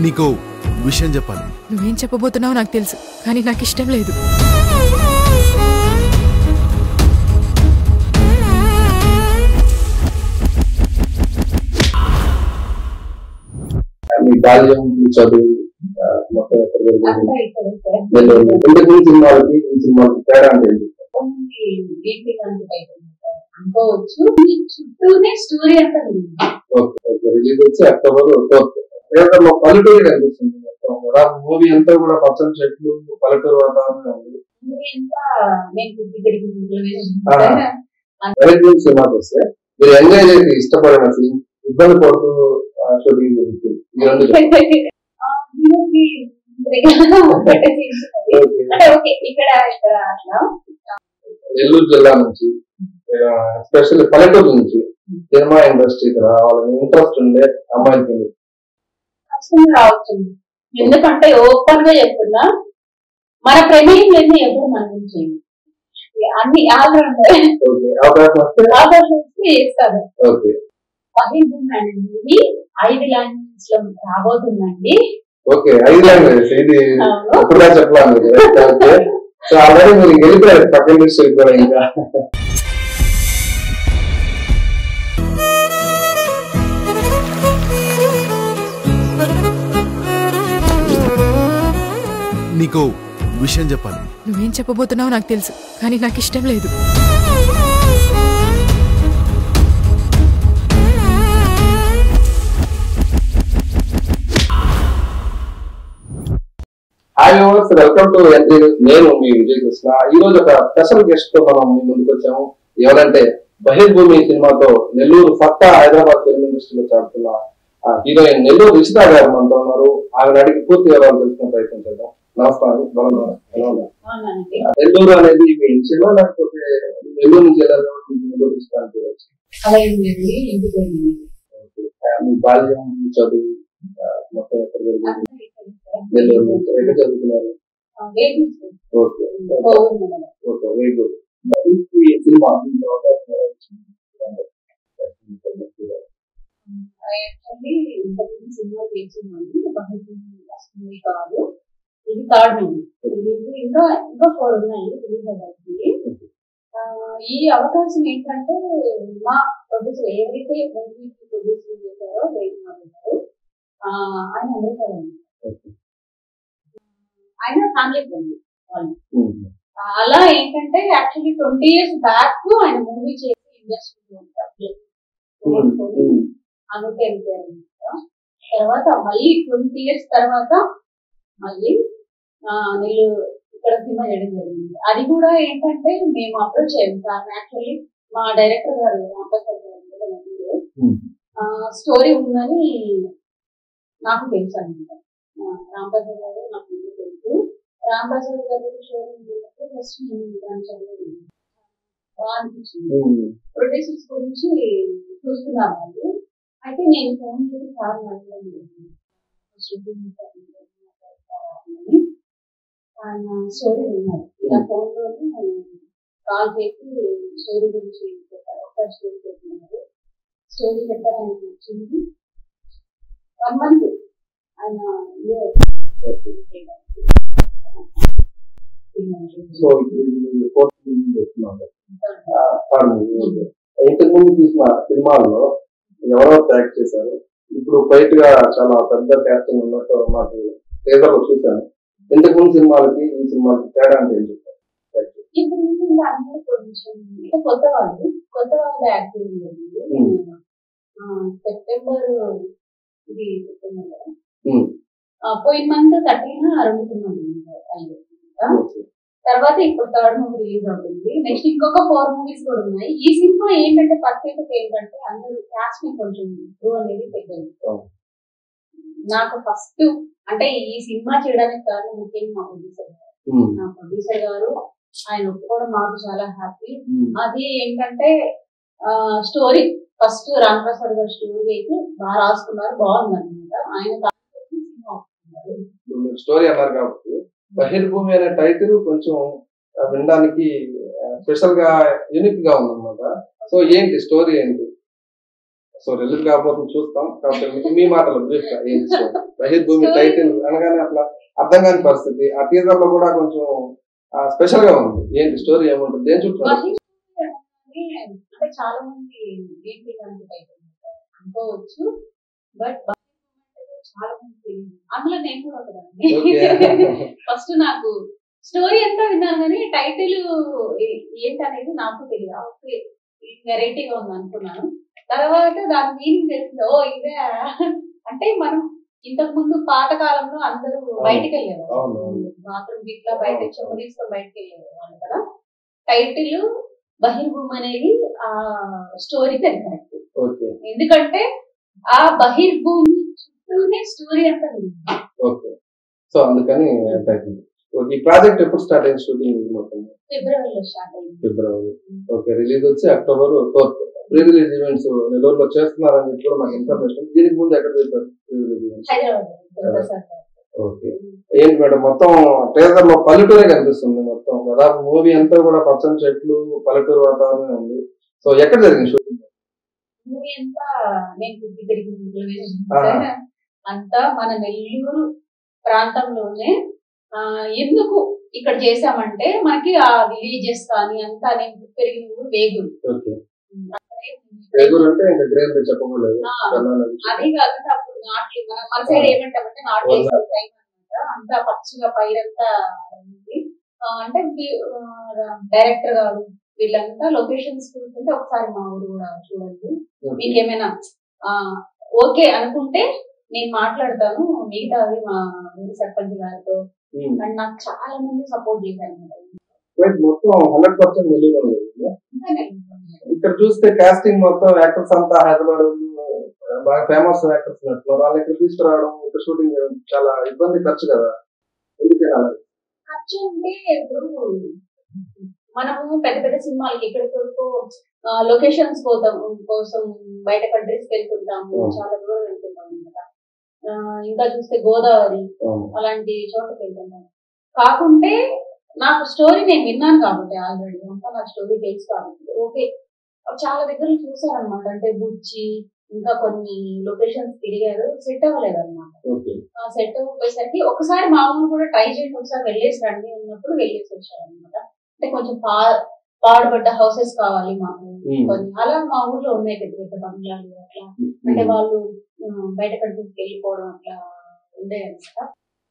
నీకు విషయం చెప్పాలి. నువ్వేం చెప్పబోతున్నావో నాకు తెలుసు, కానీ నాకు ఇష్టం లేదు. మీ బాల్యం చదువు మొత్తం ఇంతకు సినిమాలకి ఈ సినిమాలకి తేడా అంటే రిలీజ్ వచ్చి అక్టోబర్ 4th పల్లెటూరు కనిపిస్తుంది. మూవీ అంతా కూడా పచ్చని చెట్లు పల్లెటూరు వాతావరణం ఉంది. సినిమాకి వస్తే మీరు ఎంజాయ్ చేసి ఇష్టపడిన సీన్ ఇబ్బంది పడుతూ షూటింగ్ జరుగుతుంది. నెల్లూరు జిల్లా నుంచి ఎస్పెషల్లీ పల్లెటూరు నుంచి సినిమా ఇండస్ట్రీకి రావాలని ఇంట్రెస్ట్ ఉండే అమ్మాయిలకి రావచ్చు. ఎందుకంటే ఓపెన్ గా చెప్తున్నా, మన ప్రమేయం లేదు ఎప్పుడు మనం చేయండి, అన్ని అవకాశం చేస్తాను. మూవీ 5 లాంగ్వేజెస్ లో రాబోతుందండి. ఓకే, 5 లాంగ్వేజెస్ ఇది ఎప్పుడుగా చెప్పాలి. సో ఆల్రెడీ మీరు వెళ్ళిపోయారు పక్కన ఇండస్ట్రీ కూడా. ఇంకా నీకు విషయం చెప్పాలి. నువ్వేం చెప్పబోతున్నావో నాకు తెలుసు, కానీ నాకు ఇష్టం లేదు. Hi viewers, welcome to entry. నేను మీ విజయ్ కృష్ణ. ఈ రోజు ఒక స్పెషల్ గెస్ట్ తో మనం మీ ముందుకు వచ్చాము. ఎవరంటే బహిర్భూమి సినిమాతో నెల్లూరు ఫక్తా హైదరాబాద్ ఫిల్మ్ ఇండస్ట్రీలో చాటుతున్న హీరోయిన్ నెల్లూరు రిషితా గారు మనతో ఉన్నారు. ఆమెను అడిగి పూర్తి వివరాలు తెలుసుకునే ప్రయత్నం చేద్దాం. నమస్కారం. నెల్లూరు అనేది మీ ఇంటిలో లేకపోతే నెల్లూరు నుంచి నెల్లూరు రిషితా మీ బాల్యం చదువు మొత్తం ఎక్కడ జరిగింది? నెల్లూరు నుంచి ఎక్కడ చదువుతున్నారు? Okay, very good. సినిమా కాదు, ఇది 3rd మూవీ. ఇంకా 4 ఉన్నాయి రిలీజ్ అవ్వాలి. ఈ అవకాశం ఏంటంటే మా ప్రొడ్యూసర్ ఏదైతే మూవీ ప్రొడ్యూస్ చేశారో వేణుమాధవ్ గారు, ఆయన అమెరికాలో ఆయన ఫ్యామిలీ ఫ్రెండ్ వాళ్ళు. అలా ఏంటంటే యాక్చువల్లీ 20 years బ్యాక్ ఆయన మూవీ చేసి ఇండస్ట్రీలో అందుకే వెళ్ళిపోయారు. తర్వాత మళ్ళీ 20 years తర్వాత మళ్ళీ నెల్లూరు ఇక్కడ సినిమా చేయడం జరిగింది. అది కూడా ఏంటంటే మేము అప్రోచ్ అయ్యాము సార్. యాక్చువల్లీ మా డైరెక్టర్ గారు రాంప్రసాద్ గారు స్టోరీ ఉందని నాకు తెలుసు అనమాట. రాంప్రసాద్ గారు నాకు తెలుసు. రాంప్రసాద్ గారు స్టోరీ ఉందంటే ఫస్ట్ నేను బాగా అనిపించింది. ప్రొడ్యూసర్స్ గురించి చూస్తున్నారు వాళ్ళు. అయితే నేను ఫోన్ చేసి చాలా మాట్లాడాను. ఆయన స్టోరీ విన్నారు. ఇలా ఫోన్ లోనే కాల్ చేసి స్టోరీ గురించి చెప్పారు. ఒక స్టోరీ చెప్పినారు. స్టోరీ చెప్పారు. ఆయన వచ్చింది 1 month ఆయన ఇంతకుముందు తీసిన సినిమాల్లో ఎవరో యాక్ట్ చేశారు. ఇప్పుడు బయట గా చాలా పెద్ద క్యాస్టింగ్ ఉన్నట్టు మాకు థియేటర్ లో చూశాను. ఇంతకు ముందు సినిమాలకి ఈ సినిమాలకి తేడా అంటే ఏం చెప్తారు? కొత్త వాళ్ళు యాక్టింగ్ జరిగింది. సెప్టెంబర్ పోయిన మంత్ 13 అడుగుతున్నాం. తర్వాత ఇప్పుడు 3rd మూవీ రిలీజ్ అవుతుంది. నెక్స్ట్ ఇంకొక 4 movies కూడా ఉన్నాయి. ఈ సినిమా ఏంటంటే ప్రత్యేకత ఏంటంటే అందరూ క్యాస్ట్ ని కొంచెం ఇంప్రూవ్ అనేది పెట్టారు. నాకు ఫస్ట్ అంటే ఈ సినిమా చేయడానికి కారణం ముఖ్యంగా మా ప్రొడ్యూసర్ గారు ఆయన ఒప్పుకోవడం మాకు చాలా హ్యాపీ. అది ఏంటంటే స్టోరీ ఫస్ట్ రాంప్రసాద్ గారు స్టోరీ అయితే బాగా రాసుకున్నారు, బాగుంది అనమాట. ఆయన సినిమా ఒప్పుకున్నారు. స్టోరీ అన్నారు కాబట్టి బహిర్భూమి అనే టైటిల్ కొంచెం వినడానికి స్పెషల్ గా యూనిక్ గా ఉందన్నమాట. సో ఏంటి స్టోరీ ఏంటి? సో రిలీజ్ కాకపోతే చూస్తాం. కాబట్టి మీ మాటలు బహిర్భూమి టైటిల్ అనగానే అట్లా అర్థం కాని పరిస్థితి. ఆ టీజర్ లో కూడా కొంచెం స్పెషల్ గా ఉంది. ఏంటి స్టోరీ ఏముంటుంది, ఏం చుట్టూ? అంటే చాలా మంది ఏంటి అనుకోవచ్చు, బట్ చాలా మంది అందులో నేను కూడా ఒకదాన్ని. ఫస్ట్ నాకు స్టోరీ అంతా విన్నాను కానీ టైటిల్ ఏంటనేది నాకు తెలియదు. వెరైటీగా ఉంది అనుకున్నాను. తర్వాత దాని మీనింగ్ తెలిసింది. ఓ ఇదే అంటే మనం ఇంతకు ముందు పాత కాలంలో అందరూ బయటకు వెళ్ళేవారు, బాత్రూమ్ గిట్లా బయట చెమ్మ తీసుకొని బయటకు వెళ్ళేవారు కదా. టైటిల్ బహిర్భూమి అనేది ఆ స్టోరీ తెలిసినట్టు, ఎందుకంటే ఆ బహిర్భూమి చుట్టూనే స్టోరీ అంతా ఓకే. సో అందుకని టైటిల్. ఈ ప్రాజెక్ట్ ఎప్పుడు స్టార్ట్ అయింది షూటింగ్? ఫిబ్రవరిలో స్టార్ట్ అయింది. ఫిబ్రవరి. ఓకే. రిలీజ్ వచ్చి October 4th. Pre release events నెల్లూరులో చేస్తున్నారని చెప్పి కూడా మాకు ఇన్ఫర్మేషన్. దీనికి ముందు ఎక్కడ చేశారు pre release events? Hyderabad. Okay. ఏంటి మేడం మొత్తం ట్రేజర్ లో పల్లెటూరే కనిపిస్తుంది. మొత్తం దాదాపు మూవీ అంతా కూడా పచ్చని చెట్లు, పల్లెటూరు వాతావరణం ఉంది. సో ఎక్కడ జరిగింది షూటింగ్? మూవీ అంతా నేను పుట్టి పెరిగింది అంతా మన నెల్లూరు ప్రాంతంలోనే. ఎందుకు ఇక్కడ చేసామంటే మనకి ఆ విలేజెస్ కానీ అంతా నేను పెరిగిన ఊరు వేగూరు. అది కాకుండా అప్పుడు నాట్లు మన సైడ్ ఏమంటామంటే నాట్లు వేసే టైం అనమాట. అంతా పచ్చిగా పైరంతా ఉంది. అంటే డైరెక్టర్ గారు వీళ్ళంతా లొకేషన్స్ చూస్తుంటే ఒకసారి మా ఊరు కూడా చూడండి, మీకు ఏమైనా ఓకే అనుకుంటే నేను మాట్లాడతాను, మిగతాది మా ఊరి సర్పంచ్ గారితో. అండ్ నాకు చాలా మంది సపోర్ట్ చేశారు. మొత్తం 100% నెల్లూరు. ఇక్కడ చూస్తే కాస్టింగ్ మొత్తం యాక్టర్స్ అంతా హైదరాబాద్ బాగా ఫేమస్ యాక్టర్స్ ఉన్నట్లు. వాళ్ళు ఇక్కడ తీసుకురావడం, ఇక్కడ షూటింగ్ చేయడం చాలా ఇబ్బంది, ఖర్చు కదా. ఎందుకైనా ఖర్చు అంటే ఇప్పుడు మనము పెద్ద పెద్ద సినిమాలకి ఎక్కడికో లొకేషన్స్ కోసం బయట కంట్రీస్కి వెళ్తుంటాము, చాలా దూరం వెళ్తుంటాము అనమాట. ఇంకా చూస్తే గోదావరి అలాంటి చోటకి వెళ్తున్నాను. కాకుంటే నాకు స్టోరీ నేను విన్నాను కాబట్టి ఆల్రెడీ అంతా నాకు స్టోరీ తెలుసు కాబట్టి ఓకే. చాలా దగ్గర చూసారనమాట. అంటే బుజ్జి ఇంకా కొన్ని లొకేషన్స్ తిరిగారు, సెట్ అవ్వలేదు అనమాట. సెట్ అవ్వకపోయేసరికి ఒకసారి మా ఊరు కూడా ట్రై చేయండి, ఒకసారి వెళ్ళేసి రండి అన్నప్పుడు వెళ్ళేసి వచ్చారు అనమాట. అంటే కొంచెం పాడుపడ్డ హౌసెస్ కావాలి మాకు కొన్ని, అలా మా ఊర్లో ఉన్నాయి పెద్ద పెద్ద బంగ్లాలు అట్లా. అంటే వాళ్ళు బయట కంట్రీకి వెళ్ళిపోవడం అట్లా ఉండే అనమాట.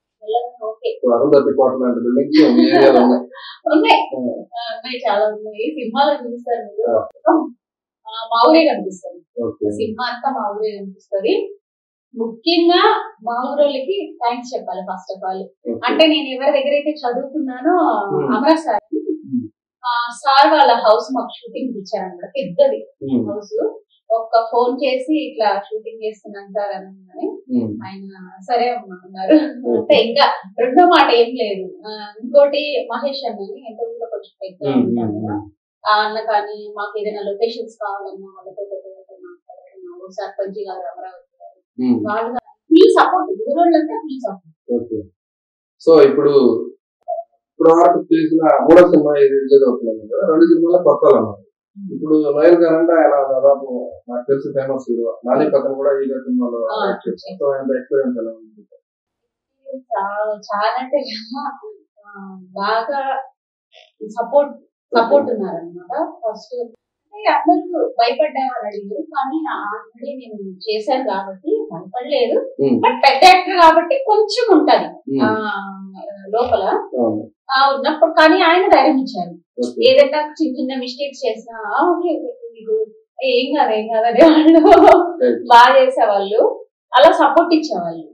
ఉన్నాయి చాలా ఉన్నాయి. సినిమాలో చూస్తారు మీరు, మా ఊరే కనిపిస్తుంది. సినిమా అంతా మా ఊరే కనిపిస్తుంది. ముఖ్యంగా మా ఊరోళ్ళకి థ్యాంక్స్ చెప్పాలి ఫస్ట్ ఆఫ్ ఆల్. అంటే నేను ఎవరి దగ్గర అయితే చదువుకున్నానో అమరా సార్ వాళ్ళ హౌస్ మాకు షూటింగ్ ఇచ్చారన్నమాట. పెద్దది హౌస్. ఒక్క ఫోన్ చేసి ఇట్లా షూటింగ్ చేస్తున్నాను సార్ అని ఆయన సరే అమ్మా అన్నారు. అంటే ఇంకా రెండో మాట ఏం లేదు. ఇంకోటి మహేష్ అన్నని ఎంత ఊళ్ళో కొంచెం పెద్ద ఉంటాను కదా, ఆ అన్న కానీ మాకు ఏదైనా లొకేషన్స్ కావాలన్నా వాళ్ళతో మాట్లాడారు. సర్పంచ్ గారు అమరావతి గారు, వాళ్ళు ఫుల్ సపోర్ట్, ఊరోళ్ళంతా ఫుల్ సపోర్ట్. సో ఇప్పుడు వరకు చేసిన 3వ సినిమా రిలీజ్ అవుతుంది కదా, 2 సినిమాల కొత్త అన్నమాట. ఇప్పుడు నోయల్ గారు అంటే ఆయన దాదాపు నాకు తెలిసి ఫేమస్ హీరో. నాని పక్కన కూడా ఈ సినిమాలో ఎక్స్పీరియన్స్ ఎలా ఉంది? చాలా అంటే బాగా సపోర్ట్ ఉన్నారనమాట. ఫస్ట్ అందరూ భయపడ్డామని అడిగారు, కానీ ఆల్రెడీ నేను చేశాను కాబట్టి భయపడలేదు. బట్ పెద్ద యాక్టర్ కాబట్టి కొంచెం ఉంటది లోపల ఉన్నప్పుడు, కానీ ఆయన ధైర్యం ఇచ్చారు. ఏదైనా చిన్న చిన్న మిస్టేక్స్ చేసినా ఓకే మీకు ఏం కాదు అనే వాళ్ళు బాగా చేసేవాళ్ళు, అలా సపోర్ట్ ఇచ్చేవాళ్ళు.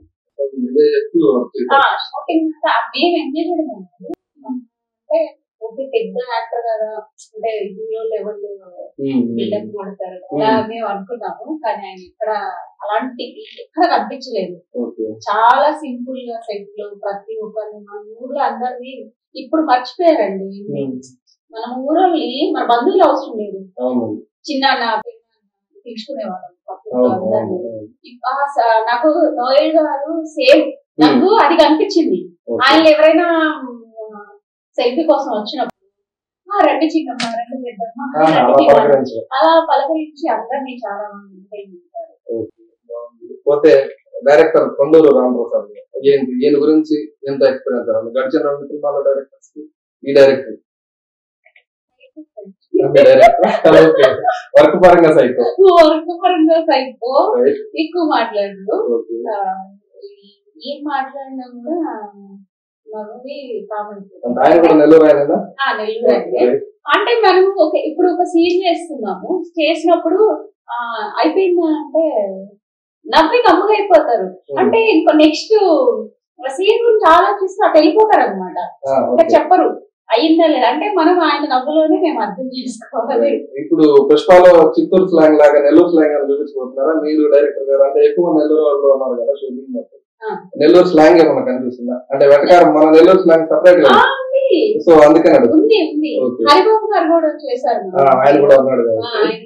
షూటింగ్ మేము ఎంజాయ్ చేయడం అంటే ఓకే పెద్ద యాక్టర్ కదా, అంటే హీరో లెవెల్ బిల్డప్ కొడతారు అలా మేము అనుకున్నాము. కానీ ఆయన ఎక్కడ కనిపించలేదు. చాలా సింపుల్ గా సెట్ లో ప్రతి ఒక్కరిని మన ఊర్లో అందరినీ ఇప్పుడు మర్చిపోయారండి. మన ఊరోళ్ళని మన బంధువులు అవసరం లేదు, చిన్న పిలుచుకునేవాళ్ళం అందరినీ. నాకు నోయల్ గారు సేమ్ నాకు అది కనిపించింది. ఆయన ఎవరైనా సెల్ఫీ కోసం వచ్చినప్పుడు రండి చిన్నమ్మ, రండి పెద్దమ్మ అలా పలకరించి అందరినీ చాలా మంది పోతే డైరెక్టర్ కొండూరు రామప్రసాద్ గారు. ఏంటి ఈయన గురించి ఎంత ఎక్స్పీరియన్స్ ఉంది గడిచిన 2 సినిమాల డైరెక్టర్స్ కి ఈ డైరెక్టర్ వర్క్ పరంగా సైకో ఎక్కువ మాట్లాడు. ఏం మాట్లాడినా కూడా ఆయన కూడా నెల్లూరు ఆయన అంటే మనం ఇప్పుడు ఒక సీన్ చేస్తున్నాము, చేసినప్పుడు అయిపోయిందా అంటే నవ్వి గమ్ముగా అయిపోతారు. అంటే ఇంకో నెక్స్ట్ సీన్ గురించి ఆలోచిస్తూ అటు వెళ్ళిపోతారు అనమాట. ఇంకా చెప్పరు అయిందా లేదా అంటే మనం ఆయన నవ్వులోనే మేము అర్థం చేసుకోవాలి. ఇప్పుడు పుష్పలో చిత్తూరు స్లాంగ్ లాగా నెల్లూరు స్లాంగ్ అని చూపించబోతున్నారా మీరు డైరెక్టర్ గారు? అంటే ఎక్కువ నెల్లూరు వాళ్ళు ఉన్నారు కదా షూటింగ్ మొత్తం, నెల్లూరు స్లాంగ్ ఏమన్నా కనిపిస్తుందా? అంటే వెటకారం మన నెల్లూరు స్లాంగ్ సపరేట్ గా సో అందుకని హరిబాబు గారు కూడా చేశారు, ఆయన కూడా ఉన్నాడు కదా.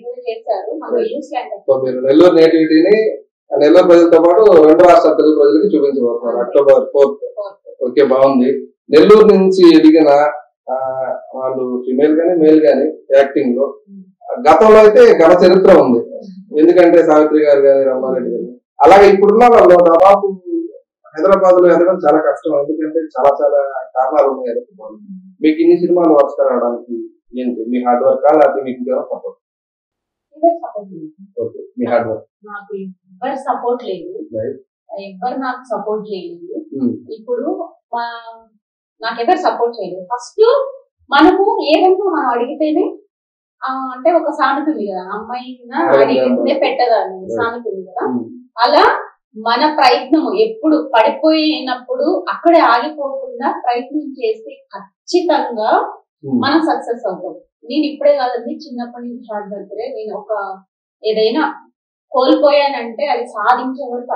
మీరు నెల్లూరు నేటివిటీని నెల్లూరు ప్రజలతో పాటు 2 రాష్ట్రాల తెలుగు ప్రజలకి చూపించబోతున్నారు October 4th. ఓకే, బాగుంది. నెల్లూరు నుంచి ఎదిగిన వాళ్ళు ఫిమేల్ గానీ మేల్ గానీ యాక్టింగ్ లో గతంలో అయితే ఘన చరిత్ర ఉంది. ఎందుకంటే సావిత్రి గారు కానీ రమారెడ్డి గారు, అలాగే ఇప్పుడున్న వాళ్ళు దాదాపు హైదరాబాద్ లో ఎదగడం చాలా కష్టం. ఎందుకంటే చాలా చాలా కారణాలు ఉన్నాయి. మీకు ఇన్ని సినిమాలు వరుసగా రావడానికి ఏంటి మీ హార్డ్ వర్క్ లేకపోతే మీకు ఇంకేమైనా సపోర్ట్? మీ హార్డ్ వర్క్. నాకు ఎవ్వరు సపోర్ట్ లేదు, ఎవ్వరు నాకు సపోర్ట్ చేయలేదు. ఇప్పుడు నాకెవరు సపోర్ట్ చేయలేదు. ఫస్ట్ మనము ఏదైనా మనం అడిగితేనే అంటే ఒక సామెత ఉంది కదా, అమ్మాయి అడిగితే పెట్టదని సామెత ఉంది కదా. అలా మన ప్రయత్నం ఎప్పుడు పడిపోయినప్పుడు అక్కడే ఆగిపోకుండా ప్రయత్నం చేస్తే ఖచ్చితంగా మనం సక్సెస్ అవుతాం. నేను ఇప్పుడే కాదండి, చిన్నప్పటి నుంచి స్టార్ట్ చేస్తే నేను ఒక ఏదైనా కోల్పోయానంటే అది సాధించే వరకు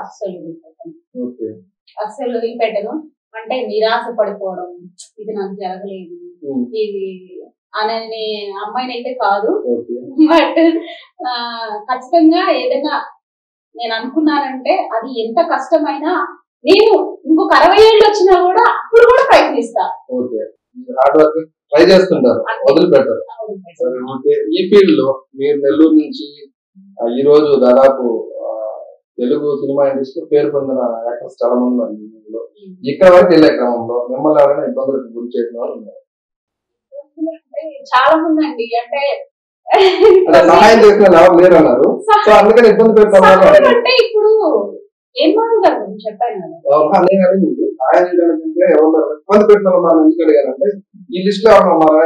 అస్సలు వదిలిపెట్టను. అంటే నిరాశ పడిపోవడం, ఇది నాకు జరగలేదు ఇది అనే అమ్మాయిని అయితే కాదు. బట్ ఖచ్చితంగా ఏదైనా నేను అనుకున్నానంటే అది ఎంత కష్టమైనా నేను ఇంకొక 60 ఏళ్ళు వచ్చినా కూడా అప్పుడు కూడా ప్రయత్నిస్తా. ట్రై చేస్తుంటారు, వదిలిపెట్టారు. ఈ ఫీల్డ్ లో మీరు నెల్లూరు నుంచి ఈ రోజు దాదాపు తెలుగు సినిమా ఇండస్ట్రీ పేరు పొందిన యాక్టర్స్ చాలా మంది ఉన్నారు. ఇక్కడ వరకు వెళ్ళే క్రమంలో మిమ్మల్ని ఎవరైనా ఇబ్బందులకు గురి చేసిన వాళ్ళు ఉన్నారు? చాలా మంది అండి. అంటే సహాయం చేసిన ఎవరు లేరు అన్నారు, సో అందుకని ఇబ్బంది పెడతాను. అంటే ఇప్పుడు ఏం మాట్లాడారు చెప్పాను కదా, సహాయం చేయడానికి ఎవరు ఇబ్బంది పెడతాను మనం ఎందుకు అడిగానంటే ఈ లిస్ట్ లో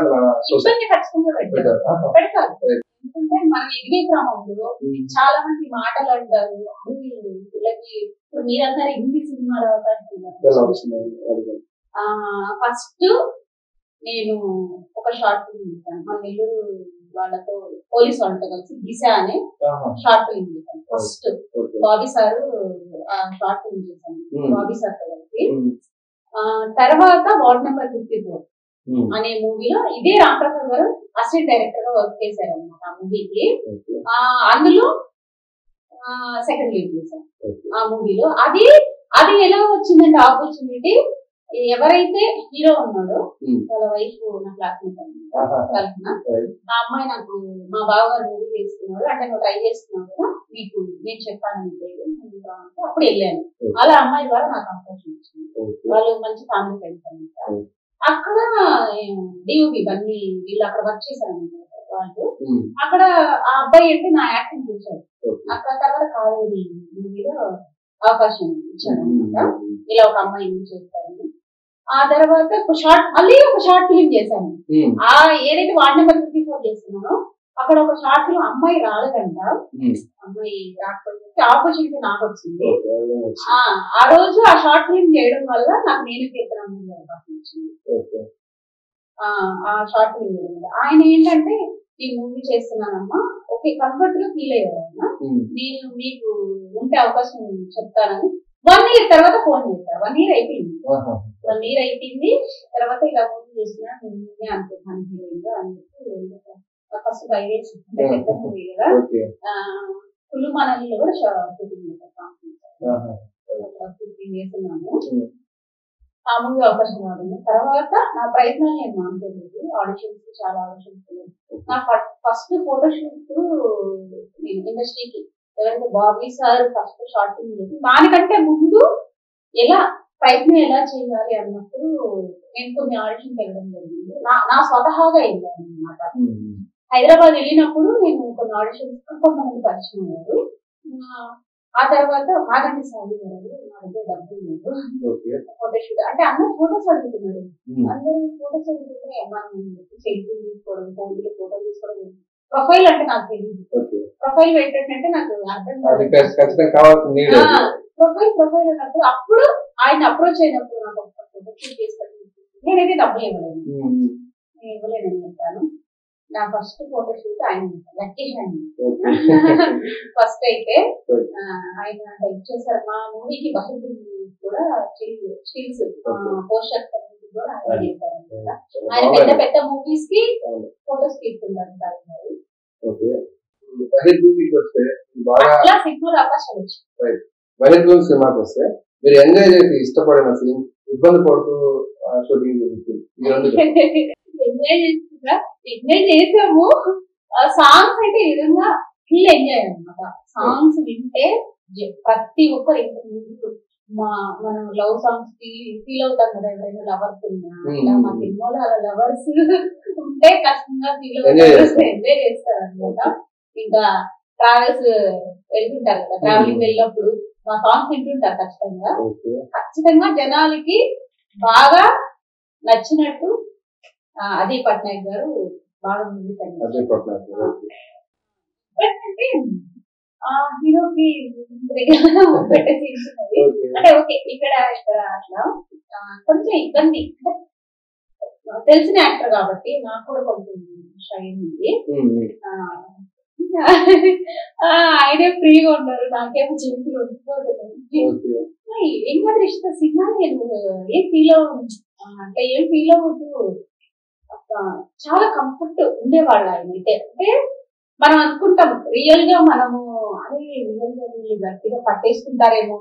పెడతారు. ఎందుకంటే మనం ఎదిగే క్రమంలో చాలా మంది మాటలు అంటారు. వీళ్ళకి ఇప్పుడు మీరందరూ హిందీ సినిమాలు ఫస్ట్ నేను ఒక షార్ట్ ఫిల్మ్ చేశాను మన నెల్లూరు వాళ్ళతో, పోలీస్ వాళ్ళతో కలిసి దిశ అనే షార్ట్ ఫిల్మ్ చేశాను. ఫస్ట్ బాబీ సారు ఆ షార్ట్ ఫిల్మ్ చేశాను బాబీ సార్ తో కలిసి. తర్వాత వార్డ్ నెంబర్ 54 అనే మూవీలో ఇదే రామప్రసాద్ గారు అసిస్టెంట్ డైరెక్టర్ గా వర్క్ చేశారు అనమాట ఆ మూవీకి. అందులో సెకండ్ లీడ్ చేశారు ఆ మూవీలో. అది ఎలా వచ్చిందంటే ఆపర్చునిటీ, ఎవరైతే హీరో ఉన్నాడో వాళ్ళ వైఫ్ నా క్లాస్మేట్ అనమాట కల్పన, ఆ అమ్మాయి నాకు మా బావగారు మూవీ చేస్తున్నారు అంటే నువ్వు ట్రై చేస్తున్నావు కదా, మీకు నేను చెప్పాను అంటే అప్పుడు వెళ్ళాను. అలా అమ్మాయి ద్వారా నాకు అవకాశం వచ్చింది. వాళ్ళు మంచి ఫ్యామిలీ ఫ్రెండ్స్ అనమాట. అక్కడ డిఓపి బన్నీ వీళ్ళు అక్కడ వర్క్ చేశారు అనమాట వాళ్ళు. అక్కడ ఆ అబ్బాయి అంటే నా యాక్టింగ్ చూశారు. అక్కడ తర్వాత కావేరి మూవీలో అవకాశం ఇచ్చారు అనమాట, ఇలా ఒక అమ్మాయి చేస్తారని. ఆ తర్వాత మళ్ళీ ఒక షార్ట్ ఫిలిం చేశాను. ఆ ఏదైతే వార్డ్ నెంబర్ 54 చేస్తున్నానో అక్కడ ఒక షార్ట్ ఫిలిం అమ్మాయి రాలేదంట, అమ్మాయి రాకపోతే ఆపర్చునిటీ నాకు వచ్చింది. ఆ రోజు ఆ షార్ట్ ఫిలిం చేయడం వల్ల నాకు నేను కీర్తన మూవీ అవకాశం వచ్చింది. ఆ షార్ట్ ఫిలిం చేయడం వల్ల ఆయన ఏంటంటే ఈ మూవీ చేస్తున్నానమ్మా ఓకే కంఫర్ట్ గా ఫీల్ అయ్యారు ఆయన, నేను మీకు ఉంటే అవకాశం చెప్తానని 1 year తర్వాత ఫోన్ చేశారు. 1 year అయిపోయింది. 1 year అయిపోయింది తర్వాత ఇలా మూవీ చేస్తున్నా నేనే అనుకుంటున్నాను హీరోయిన్ గా అని చెప్పి ఫస్ట్ 5 years పెద్ద మూవీ కదా ఫుల్ మనల్ని కూడా షూటింగ్ చేశాను. 15 years ఉన్నాము. ఆ మూవీ అవకాశం రావడం తర్వాత నా ప్రయత్నాలు నేను మానుకోలేదు. ఆడిషన్స్ చాలా ఆడిషన్స్. నా ఫస్ట్ ఫోటోషూట్ నేను ఇండస్ట్రీకి ఎవరైతే Bobby sir first short film చేసి దానికంటే ముందు ఎలా ప్రయత్నం ఎలా చేయాలి అన్నప్పుడు నేను కొన్ని ఆడిషన్కి వెళ్ళడం జరిగింది. నా స్వతహాగా వెళ్ళాను అనమాట. హైదరాబాద్ వెళ్ళినప్పుడు నేను కొన్ని ఆడిషన్స్ కొంతమంది పరిచయం అయ్యారు. ఆ తర్వాత మాగంటి సాగి గారు నా దగ్గర డబ్బులు లేదు ఫోటోషూట్ అంటే అందరూ ఫోటోస్ అడుగుతున్నారు. అందరూ ఫోటోస్ అడుగుతుంటే మనం సెల్ఫీ తీసుకోవడం ఫోటోలు తీసుకోవడం ప్రొఫైల్ అంటే నాకు తెలియదు. ప్రొఫైల్ పెట్టంటే నాకు అర్థం ప్రొఫైల్ అన్నప్పుడు అప్పుడు ఆయన అప్రోచ్ అయినప్పుడు నాకు ఫోటోషూట్ చేసుకోవడం నేనైతే డబ్బులు ఇవ్వలేదు. నేను ఇవ్వలేదని చెప్పాను. నా ఫస్ట్ ఫోటోషూట్ ఆయన లక్కీ హ్యాండ్ ఫస్ట్ అయితే ఆయన హెల్ప్ చేశారు. మా మూవీకి బహిర్ కూడా స్టిల్స్ పోస్టర్ కూడా ఆయన చేశారు అనమాట. ఆయన పెద్ద పెద్ద మూవీస్ కి ఫోటోస్ తీసుకుంటారు అట్లా సినిమాలు అవకాశం వచ్చింది. బహిర్భూమి సినిమాకి వస్తే మీరు ఎంజాయ్ చేసి ఇష్టపడిన సీన్ ఇబ్బంది పడుతూ షూటింగ్ ఎంజాయ్ చేసాము. సాంగ్స్ అయితే ఈ విధంగా ఫుల్ ఎంజాయ్ అనమాట. సాంగ్స్ వింటే ప్రతి ఒక్కరు మనం లవ్ సాంగ్స్ ఫీల్ అవుతాం కదా. ఎవరైనా లవర్స్ ఉన్నా మా సినిమాలో అలా లవర్స్ ఉంటే కష్టంగా ఫీల్ అవుతారు, ఎంజాయ్ చేస్తారు అనమాట. ఇంకా ట్రావెల్స్ వెళ్తుంటారు కదా, ట్రావెలింగ్ వెళ్ళినప్పుడు మా సాంగ్స్ వింటుంటారు ఖచ్చితంగా జనాలకి బాగా నచ్చినట్టు. అజయ్ పట్నాయక్ గారు బాగా మ్యూజిక్ అంటే హీరోకి పెట్టే సీన్స్ అంటే ఓకే ఇక్కడ అట్లా కొంచెం ఇబ్బంది. తెలిసిన యాక్టర్ కాబట్టి నాకు కూడా కొంచెం షై ఉంది. ఆయనే ఫ్రీగా ఉన్నారు, నాకేమో చేతులు ఉండిపోతుంది. ఏం మాత్రం ఇష్టం సినిమా నేను ఏం ఫీల్ అంటే ఏం ఫీల్ అవ్వద్దు. చాలా కంఫర్ట్ ఉండేవాళ్ళు ఆయన అయితే. అంటే మనం అనుకుంటాం రియల్ గా మనము అదే రియల్ గా వీళ్ళు గట్టిగా పట్టేసుకుంటారేమో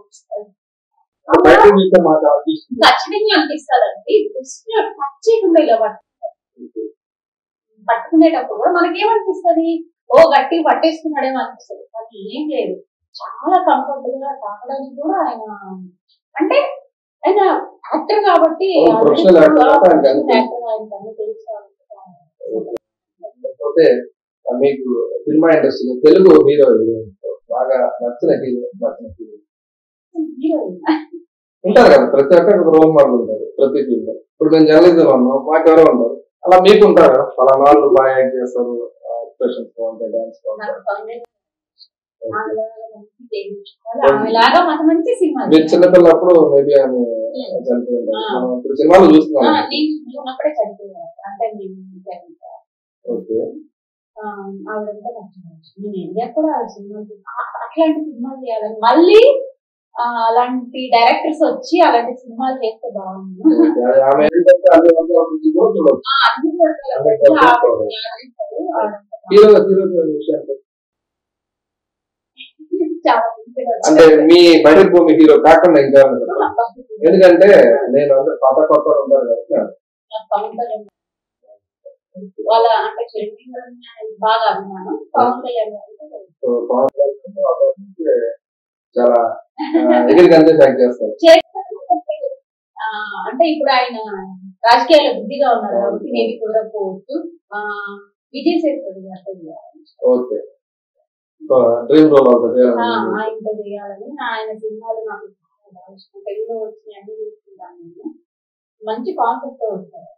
ఖచ్చితంగా అనిపిస్తారండి. టచ్ చేయకుండా ఇలా పట్టుకునేటప్పుడు కూడా మనకేమనిపిస్తుంది, ఓ గట్టిగా పట్టేసుకున్నాడేమో అనిపిస్తుంది. కానీ ఏం లేదు, చాలా కంఫర్ట్ గా తాగడానికి కూడా ఆయన అంటే ఆయన యాక్టర్ కాబట్టి మీకు సినిమా ఇండస్ట్రీలో తెలుగు హీరో బాగా నచ్చిన హీరో ఉంటారు కదా, ప్రతి ఒక్కరికి ఒక రోల్ మోడల్ ఉంటారు ప్రతి ఫీల్డ్ లో. ఇప్పుడు మేము జర్నలిజం ఉన్నాం, మాకెవరో ఉంటారు, అలా మీకు ఉంటారు అలా నాలుగు బాగా యాక్ట్ చేస్తారు, ఎక్స్ప్రెషన్స్ బాగుంటాయి, డాన్స్ బాగుంటాయి. మీరు చిన్నపిల్లప్పుడు మేబీ ఆమె చనిపోయింది, ఇప్పుడు సినిమాలు చూస్తున్నాం. ఓకే, ఆవిడంతా నేను ఇండియా కూడా అట్లాంటి సినిమాలు చేయాలని మళ్ళీ అలాంటి డైరెక్టర్స్ వచ్చి అలాంటి సినిమాలు చేస్తే బాగుంది. అంటే మీ బహిర్భూమి హీరో కాకుండా ఇంకా ఎందుకంటే నేను పాత కొత్త ఉంటారు కదా వాళ్ళ అంటే బాగా అభిమానం. పవన్ కళ్యాణ్ చాలా చేస్తారు. అంటే ఇప్పుడు ఆయన రాజకీయాల్లో బిజీగా ఉన్నారు కాబట్టి నేను కుదరకపోవచ్చు. Vijay Sethupathi okay, dream role ఆయనతో చేయాలని. ఆయన సినిమాలు నాకు తెలుగులో వచ్చి అన్ని చూసుకుంటాను నేను. మంచి కాన్సెప్ట్ తో వస్తారు.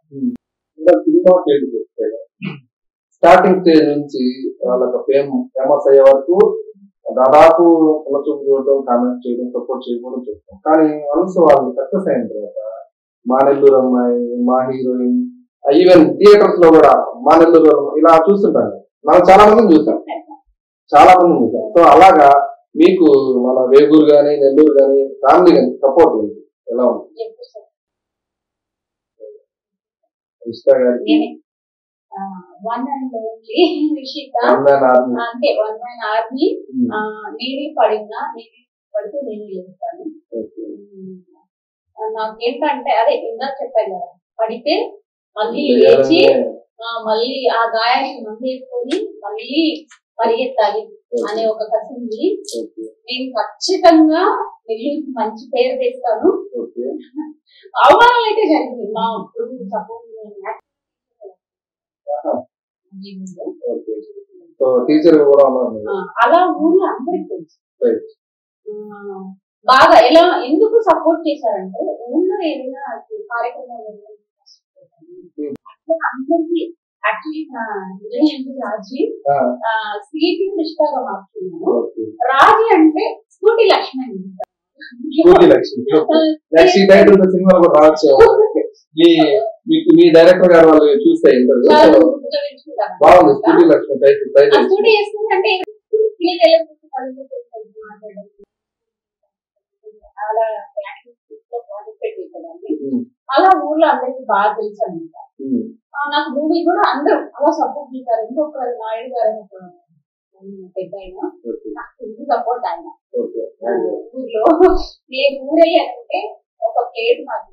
స్టార్టింగ్ స్టేజ్ నుంచి వాళ్ళకి ఫేమస్ అయ్యే వరకు దాదాపు చిన్న చూపు చూడటం, కామెంట్ చేయడం, సపోర్ట్ చేయడం చూస్తాం. కానీ వన్స్ వాళ్ళు సక్సెస్ అయిన తర్వాత మా నెల్లూరు అమ్మాయి, మా హీరోయిన్, ఈవెన్ థియేటర్స్ లో కూడా మా నెల్లూరు ఇలా చూస్తుంటారు. మనం చాలా మందిని చూసాం, చాలా మందిని చూసాం. సో అలాగా మీకు మన వేగూరు గానీ నెల్లూరు గానీ ఫ్యామిలీ కానీ సపోర్ట్ ఏంటి, ఎలా ఉంది? వన్ అండ్ ఓన్లీ రిషిత అంటే వన్ మ్యాన్ ఆర్మీ. నేనే పడినా నేనే పడితే నేను చేస్తాను. నాకేంటంటే అదే ఇందా చెప్పాను కదా, పడితే మళ్ళీ లేచి మళ్ళీ ఆ గాయానికి మందు వేసుకొని మళ్ళీ పరిగెత్తాలి. అనే ఒక కసి ఉంది. నేను ఖచ్చితంగా నెల్లూరుకి మంచి పేరు తెస్తాను. అవమానాలు అయితే జరిగింది మా సపోజ్ టీచర్ కూడా ఉన్నారు. అలా ఊళ్ళో అందరికి తెలుసు. బాగా ఎలా ఎందుకు సపోర్ట్ చేశారంటే ఊళ్ళో ఏదైనా కార్యక్రమాలు అందరికి యాక్చువల్లీ నా రాజీ స్వీట్ కృష్ణగా మార్చుకున్నాను. రాజీ అంటే స్కూటీ లక్ష్మి సినిమా కూడా రావచ్చు. మీ డైరెక్టర్ గారు వాళ్ళు చూస్తే బాగుంది స్కూటీ లక్ష్మి స్కూటీ వేసుకుంటే అలా పార్టిసిపేట్ చేసేదాన్ని. అలా ఊర్లో అందరికి బాగా తెలుసు అనమాట. నాకు మూవీ కూడా అందరూ అలా సపోర్ట్ చేశారు. ఇంకొక నాయుడు గారు పెద్ద ఆయన నాకు ఫుల్ సపోర్ట్ ఆయన. ఊర్లో నేను ఊరేయాలంటే ఒక ప్లేట్ నాకు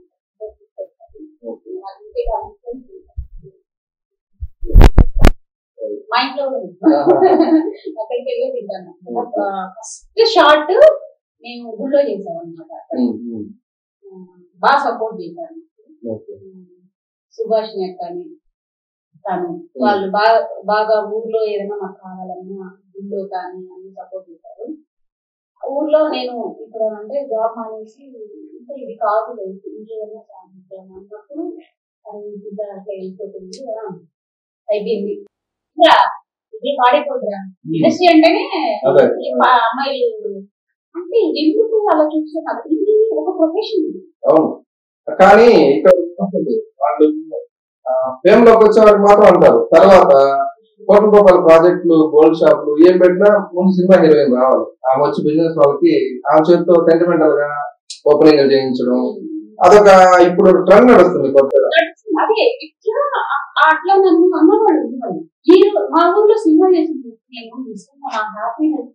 మా ఇంట్లో అక్కడికి వెళ్ళి తింటాను. ఫస్ట్ షార్ట్ నేను ఊళ్ళో చేశాను అనమాట. బాగా సపోర్ట్ చేశాను. సుభాష్ కానీ తను వాళ్ళు బాగా ఊర్లో ఏదైనా మాకు కావాలన్నా ఊళ్ళో కానీ అన్ని సపోర్ట్ చేశారు. ఊర్లో నేను ఇక్కడ అంటే జాబ్ మానేసి ఇంకా ఇది కాదు ఇంకేదైనా అన్నప్పుడు అది బిడ్డ అట్లా వెళ్ళిపోతుంది కదా అయిపోయింది. ఇంకా ఇది పాడైపోతుందా ఇండస్ట్రీ అంటేనే అమ్మాయిలు అంటే ఎందుకు అలా చూస్తున్నారు. ఇది ఒక ప్రొఫెషన్. అవును కానీ ఇక్కడ వాళ్ళు ఫేమ్ లోకి వచ్చే వారికి మాత్రం అంటారు. తర్వాత కోట్ల రూపాయల ప్రాజెక్టులు గోల్డ్ షాపులు ఏం పెట్టినా ముందు సినిమా హీరోయిన్ రావాలి. ఆమె వచ్చి బిజినెస్ వాళ్ళకి ఆమె చేతితో సెంటిమెంటల్ గా ఓపెనింగ్ చేయించడం అదొక ఇప్పుడు ట్రెండ్ నడుస్తుంది కొత్తగా. అదే అట్లా నన్ను అన్నవాడు మా ఊర్లో సినిమా చేసింది. నేను హ్యాపీనెస్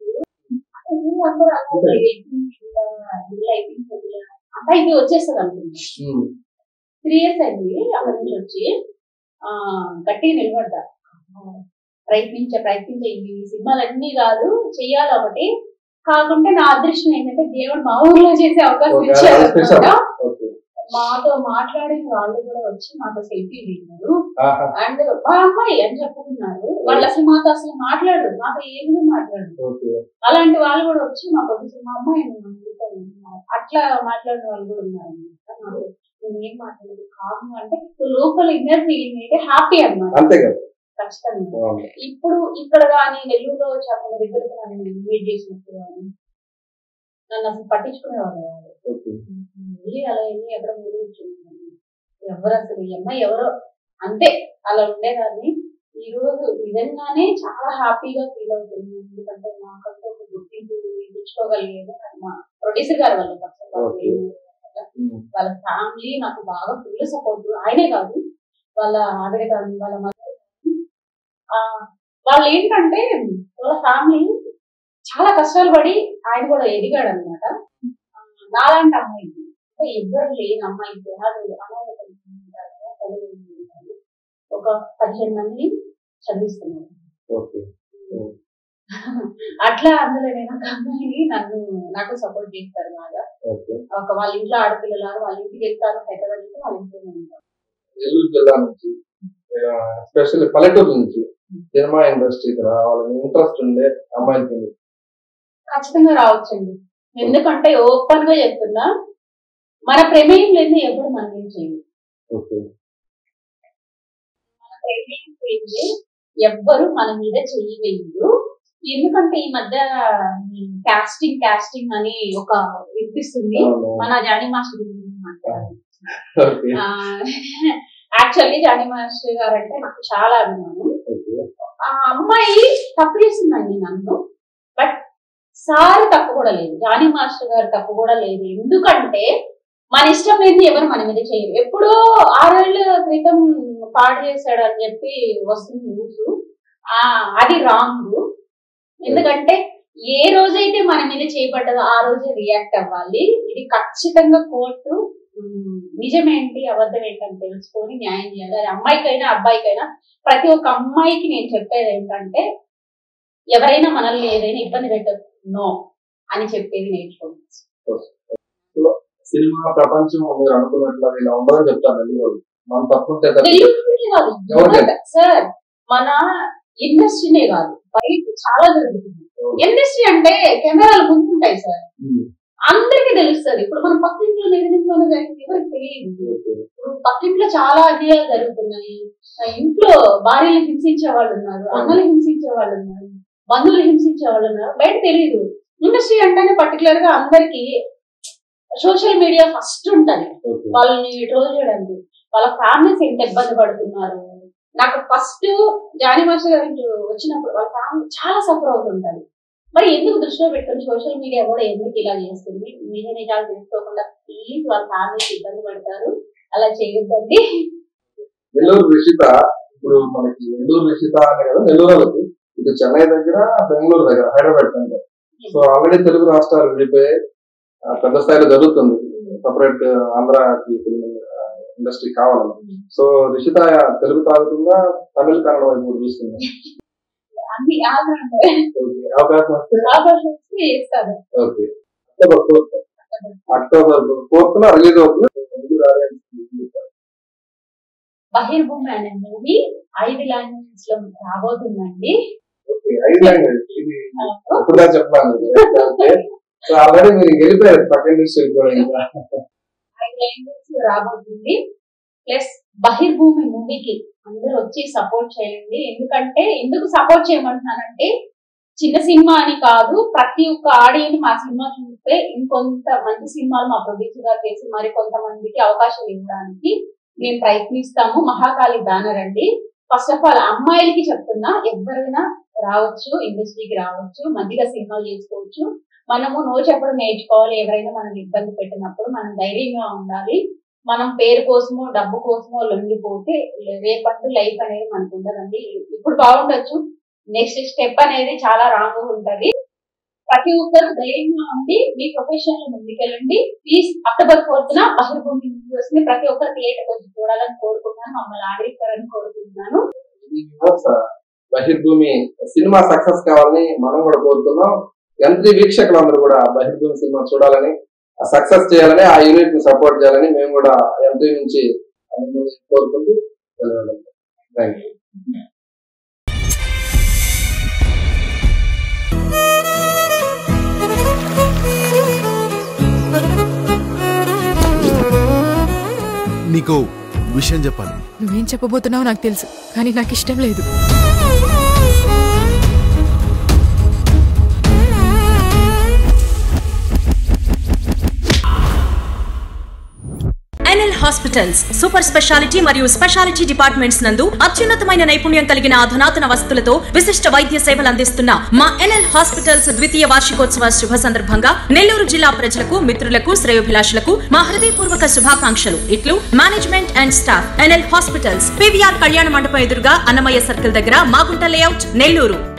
అంటే ఇది వచ్చేస్తుంది అనుకుంటా. 3 years అయింది అక్కడి నుంచి వచ్చి గట్టిగా నిలబడ్డా. ప్రయత్నించే ఈ సినిమాలన్నీ కాదు చెయ్యాలి ఒకటి కాకుంటే నా అదృష్టం ఏంటంటే దేవుడు మా ఊర్లో చేసే అవకాశం ఇచ్చారు. మాతో మాట్లాడిన వాళ్ళు కూడా వచ్చి మాతో సెల్ఫీ దిగారు. అండ్ మా అమ్మాయి అని చెప్పుకున్నారు. వాళ్ళు అసలు మాతో అసలు మాట్లాడరు, మాతో ఏమి మాట్లాడరు. అలాంటి వాళ్ళు కూడా వచ్చి మా ప్రొడ్యూసర్ మా అమ్మాయి అట్లా మాట్లాడిన వాళ్ళు కూడా ఉన్నారు. నేను ఏం మాట్లాడలేదు కాదు అంటే లోపల ఇన్నర్ ఫీలింగ్ అయితే హ్యాపీ అన్నమాట. ఖచ్చితంగా ఇప్పుడు ఇక్కడ కానీ నెల్లూరులో చాలా దగ్గరకు నన్ను మీట్ చేసినప్పుడు కానీ నన్ను అసలు పట్టించుకునేవాళ్ళు అలా వెళ్ళి ఎక్కడ ముందు కూర్చున్నాను. ఎవరు అసలు ఈ అమ్మాయి ఎవరో అంతే అలా ఉండేదాన్ని. ఈ రోజు నిజంగానే చాలా హ్యాపీగా ఫీల్ అవుతుంది. ఎందుకంటే మాకంటే ఒక గుర్తింపు తెచ్చుకోగలిగేది మా ప్రొడ్యూసర్ గారు వాళ్ళు వాళ్ళ ఫ్యామిలీ నాకు బాగా ఫుల్ సపోర్ట్. ఆయనే కాదు వాళ్ళ ఆవిడ కానీ వాళ్ళ మదర్ వాళ్ళు ఏంటంటే వాళ్ళ ఫ్యామిలీ చాలా కష్టాలు పడి ఆయన కూడా ఎదిగాడు అనమాట. నాలాంటి అమ్మాయి అంటే ఎవ్వరు లేని అమ్మాయి ఒక 15 మంది చదివిస్తున్నారు. అట్లా అందులో నేను ఒక అమ్మాయిని నాకు సపోర్ట్ చేస్తారు బాగా. ఒక వాళ్ళ ఇంట్లో ఆడపిల్లలాగా వాళ్ళ ఇంటికి వెళ్తాను పెట్టగలిగితే వాళ్ళ ఇంట్లోనే ఉంటారు. నెల్లూరు జిల్లా నుంచి ఎస్పెషల్లీ పల్లెటూరు నుంచి సినిమా ఇండస్ట్రీకి రావాలని ఇంట్రెస్ట్ ఉండే అమ్మాయిలకి ఖచ్చితంగా రావచ్చండి. ఎందుకంటే ఓపెన్ గా చెప్తున్నా మన ప్రమేయం లేదు ఎప్పుడు మనం ఏం చేయాలి. మన ప్రమేయం లేదు ఎవ్వరు మన మీద చేయలేదు. ఎందుకంటే ఈ మధ్య కాస్టింగ్ అని ఒక వినిపిస్తుంది. మన జానీ మాస్టర్ గురించి మాట్లాడాలి. యాక్చువల్లీ జానీ మాస్టర్ గారు అంటే నాకు చాలా అభిమానం. ఆ అమ్మాయి తప్పు చేసిందండి నన్ను. బట్ సార్ తప్పు కూడా లేదు, జానీ మాస్టర్ గారు తప్పు కూడా లేదు. ఎందుకంటే మన ఇష్టం లేదు ఎవరు మన మీద చేయరు. ఎప్పుడో 6 ఏళ్ల క్రితం పాడు చేశాడు అని చెప్పి వస్తుంది న్యూస్. అది రాంగ్. ఎందుకంటే ఏ రోజైతే మన మీద చేయబడ్డదో ఆ రోజే రియాక్ట్ అవ్వాలి. ఇది ఖచ్చితంగా కోర్టు నిజమేంటి అబద్ధం ఏంటని తెలుసుకొని న్యాయం చేయాలి. అది అమ్మాయికైనా అబ్బాయికైనా ప్రతి ఒక్క అమ్మాయికి నేను చెప్పేది ఏంటంటే ఎవరైనా మనల్ని ఏదైనా ఇబ్బంది పెట్టదు నో అని చెప్పేది నేర్చుకోండి. సినిమా ప్రపంచం మీరు అనుకున్నట్లు ఇలా ఉండదని చెప్తాను. మన తప్పుంటే సార్ మన ఇండస్ట్రీనే కాదు బయట చాలా జరుగుతుంది. ఇండస్ట్రీ అంటే కెమెరాలు ముందుంటాయి సార్, అందరికీ తెలుస్తుంది. ఇప్పుడు మన పక్కింట్లో ఎదురింట్లోనే జరిగింది ఎవరికి తెలియదు. ఇప్పుడు పక్కింట్లో చాలా అన్యాయాలు జరుగుతున్నాయి. ఇంట్లో భార్యలు హింసించే వాళ్ళు ఉన్నారు, అన్నలు హింసించే వాళ్ళు ఉన్నారు, బంధువులు హింసించే వాళ్ళు ఉన్నారు, బయట తెలియదు. ఇండస్ట్రీ అంటేనే పర్టికులర్ గా అందరికి సోషల్ మీడియా ఫస్ట్ ఉంటది వాళ్ళని ట్రోల్ చేయడానికి. వాళ్ళ ఫ్యామిలీస్ ఎంత ఇబ్బంది పడుతున్నారు. నాకు ఫస్ట్ జానీ మాస్టర్ గారి వచ్చినప్పుడు వాళ్ళ ఫ్యామిలీ చాలా సఫర్ అవుతుంటారు. మరి ఎందుకు దృష్టిలో పెట్టుకుని సోషల్ మీడియా కూడా ఎందుకు ఇలా చేస్తుంది? నిజ నిజాలు తెలుసుకోకుండా ప్లీజ్ వాళ్ళ ఫ్యామిలీకి ఇబ్బంది పడతారు, అలా చేయొద్దండి. నెల్లూరు రిషిత, ఇప్పుడు మనకి నెల్లూరు రిషిత అనే కదా నెల్లూరు వాళ్ళకి, ఇది చెన్నై దగ్గర బెంగళూరు దగ్గర హైదరాబాద్ దగ్గర. సో ఆల్రెడీ తెలుగు రాష్ట్రాలు విడిపోయి పెద్ద స్థాయిలో జరుగుతుంది. సపరేట్ ఆంధ్ర ఇండస్ట్రీ కావాలని. సో రిషిత తెలుగు తాగుతుందా, తమిళ కన్నడ వైపు చూస్తుంది? అవకాశం వస్తే ఓకే. అక్టోబర్ 4th రిలీజ్ అవుతుంది. బహిర్భూమి అనే మూవీ 5 లాంగ్వేజెస్ లో రాబోతుందండి. 5 లాంగ్వేజ్ ఇప్పుడు చెప్పాను. ఆల్రెడీ మీరు వెళ్ళిపోయారు పక్కన నుంచి 5 లాంగ్వేజెస్ రాబోతుంది. ప్లస్ బహిర్భూమి మూవీకి అందరూ వచ్చి సపోర్ట్ చేయండి. ఎందుకంటే ఎందుకు సపోర్ట్ చేయమంటున్నానంటే చిన్న సినిమా అని కాదు, ప్రతి ఒక్క ఆడియన్స్ మా సినిమా చూస్తే ఇంకొంత మంచి సినిమాలు మా ప్రొడ్యూసర్ గారు చేసి మరి కొంతమందికి అవకాశం ఇవ్వడానికి మేము ప్రయత్నిస్తాము. మహాకాళి బ్యానర్ అండి. ఫస్ట్ ఆఫ్ ఆల్ అమ్మాయిలకి చెప్తున్నా, ఎవరైనా రావచ్చు, ఇండస్ట్రీకి రావచ్చు, మంచిగా సినిమాలు చేసుకోవచ్చు. మనము నో చెప్పడం నేర్చుకోవాలి. ఎవరైనా మనల్ని ఇబ్బంది పెట్టినప్పుడు మనం ధైర్యంగా ఉండాలి. మనం పేరు కోసమో డబ్బు కోసమో లొంగిపోతే రేపటి లైఫ్ అనేది మనకు ఉండదండి. ఇప్పుడు బాగుండొచ్చు, నెక్స్ట్ స్టెప్ అనేది చాలా రాంగ్ ఉంటది. ప్రతి ఒక్కరు ధైర్యంగా ఉండి మీ ప్రొఫెషన్ లో ముందుకెళ్ళండి. Please October 4th Bahirbhoomi news ని ప్రతి ఒక్కరు థియేటర్ వచ్చి చూడాలని కోరుకుంటున్నాను. మమ్మల్ని ఆదరిస్తారని కోరుకుంటున్నాను. బహిర్భూమి సినిమా సక్సెస్ కావాలని మనం కూడా కోరుతున్నాం. ఎంత్రీ వీక్షకులందరూ కూడా బహిర్భూమి సినిమా చూడాలని, సక్సెస్ చేయాలని, ఆ యూనిట్ ని సపోర్ట్ చేయాలని మేము కూడా ఎంట్రీ నుంచి కోరుకుంటూ థ్యాంక్ యూ. నీకు విషయం చెప్పాలి. నువ్వేం చెప్పబోతున్నావు నాకు తెలుసు, కానీ నాకు ఇష్టం లేదు. ఎన్ఎల్ హాస్పిటల్స్ సూపర్ స్పెషాలిటీ మరియు స్పెషాలిటీ డిపార్ట్మెంట్స్ నందు అత్యున్నతమైన నైపుణ్యం కలిగిన అధునాతన వసతులతో విశిష్ట వైద్య సేవలు అందిస్తున్న మా ఎన్ఎల్ హాస్పిటల్స్ 2వ వార్షికోత్సవ శుభ సందర్భంగా నెల్లూరు జిల్లా ప్రజలకు, మిత్రులకు, శ్రేయోభిలాషులకు మా హృదయపూర్వక శుభాకాంక్షలు. ఇట్లు management and staff. NL hospitals, PVR Kalyana Mandapam ఎదురుగా అన్నమయ్య సర్కిల్ దగ్గర, మాగుంట లేఅవుట్, నెల్లూరు.